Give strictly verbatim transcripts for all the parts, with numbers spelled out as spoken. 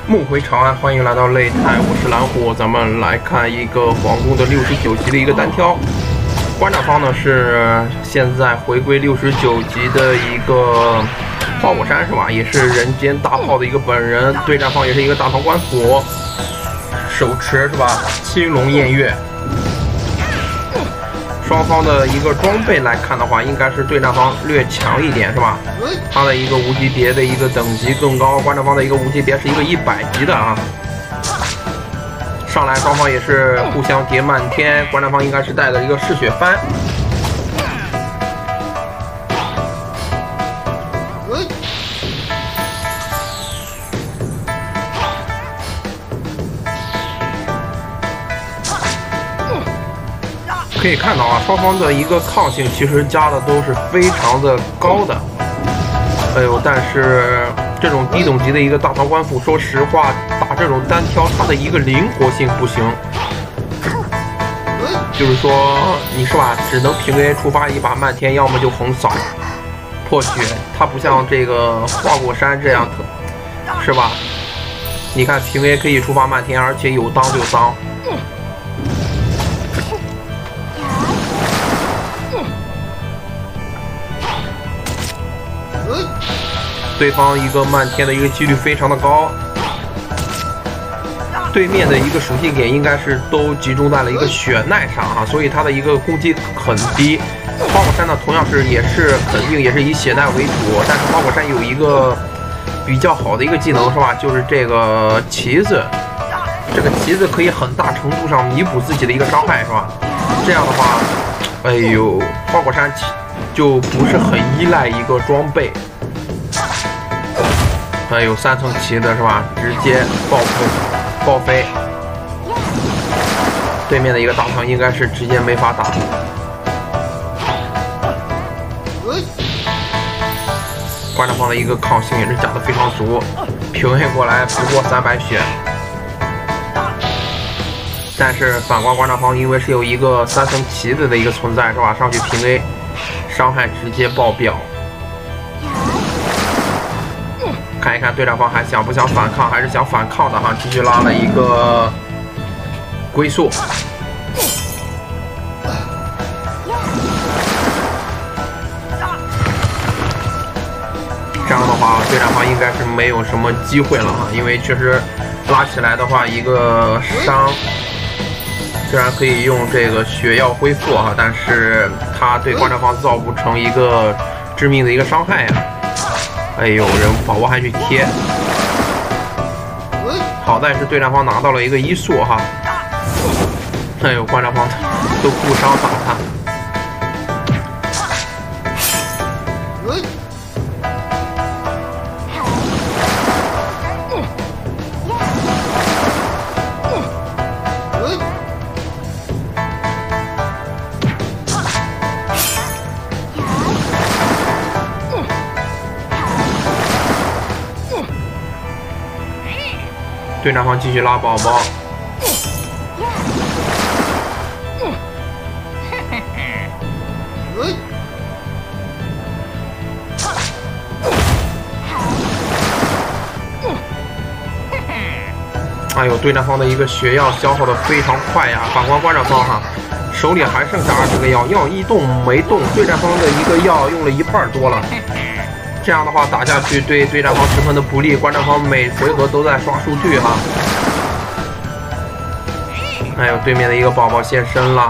梦回长安，欢迎来到擂台，我是蓝虎，咱们来看一个皇宫的六十九级的一个单挑。观战方呢是现在回归六十九级的一个花果山是吧？也是人间大炮的一个本人，对战方也是一个大唐官府，手持是吧？青龙偃月。 双方的一个装备来看的话，应该是对战方略强一点，是吧？他的一个无级别的一个等级更高，观战方的一个无级别是一个一百级的啊。上来双方也是互相叠漫天，观战方应该是带的一个嗜血幡。可以看到啊，双方的一个抗性其实加的都是非常的高的。哎呦，但是这种低等级的一个大唐官府，说实话，打这种单挑，它的一个灵活性不行。就是说，你是吧，只能平 A 触发一把漫天，要么就横扫破血。它不像这个花果山这样的，是吧？你看平 A 可以触发漫天，而且有当就当。 对方一个漫天的一个几率非常的高，对面的一个属性点应该是都集中在了一个血耐上啊，所以他的一个攻击很低。花果山呢，同样是也是肯定也是以血耐为主，但是花果山有一个比较好的一个技能是吧？就是这个旗子，这个旗子可以很大程度上弥补自己的一个伤害是吧？这样的话，哎呦，花果山就不是很依赖一个装备。 还有三层旗的是吧？直接爆飞，爆飞。对面的一个大唐应该是直接没法打。观战方的一个抗性也是加的非常足，平 A 过来不过三百血。但是反观观战方，因为是有一个三层旗子的一个存在是吧？上去平 A， 伤害直接爆表。 看一看对战方还想不想反抗，还是想反抗的哈，继续拉了一个龟速。这样的话，对战方应该是没有什么机会了哈，因为确实拉起来的话，一个伤虽然可以用这个血药恢复哈，但是他对观战方造不成一个致命的一个伤害呀。 哎呦，人宝宝还去贴，好在是对战方拿到了一个一速哈。哎呦，观战方都顾伤打他。对战方继续拉宝宝，哎呦，对战方的一个血药消耗的非常快呀！反观观战方哈，手里还剩下二十个药，药一动没动，对战方的一个药用了一半多了。 这样的话打下去对对战方十分的不利，观战方每回合都在刷数据哈。还有对面的一个宝宝现身了，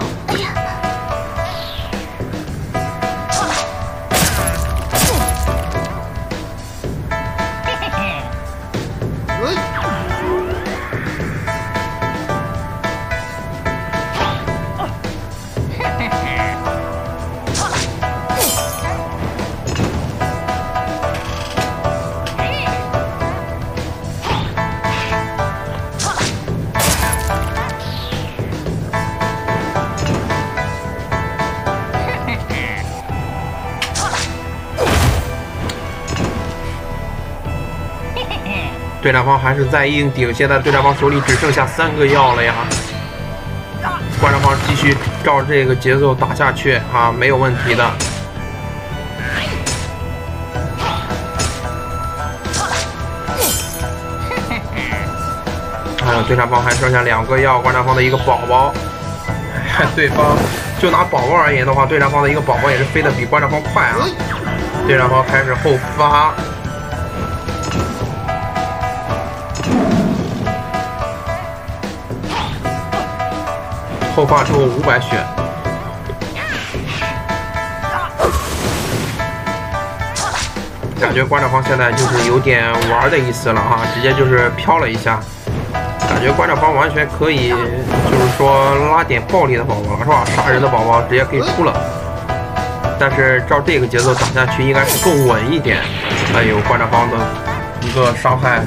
对战方还是在硬顶，现在对战方手里只剩下三个药了呀。观战方继续照这个节奏打下去啊，没有问题的。 还有对战方还剩下两个药，观战方的一个宝宝。对方就拿宝宝而言的话，对战方的一个宝宝也是飞得比观战方快啊。对战方开始后发。 后发之后五百血，感觉观战方现在就是有点玩的意思了哈，直接就是飘了一下，感觉观战方完全可以就是说拉点暴力的宝宝了是吧？杀人的宝宝直接可以出了，但是照这个节奏打下去应该是更稳一点。还有观战方的一个伤害。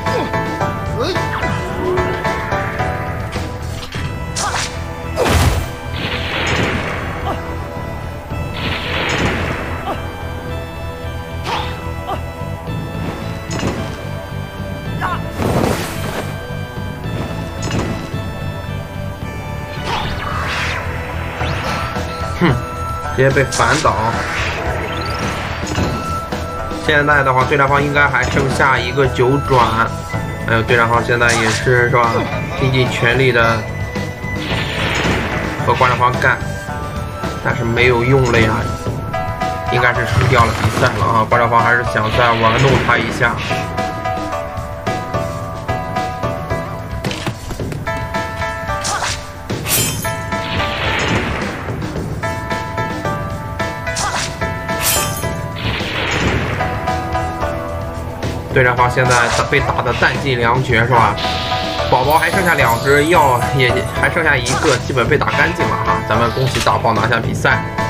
哼，直接被反倒。现在的话，对战方应该还剩下一个九转，还有对战方现在也是是吧，拼尽全力的和观战方干，但是没有用了呀，应该是输掉了比赛了啊！观战方还是想再玩弄他一下。 对战方现在被打得弹尽粮绝，是吧？宝宝还剩下两只，药也还剩下一个，基本被打干净了哈。咱们恭喜大炮拿下比赛。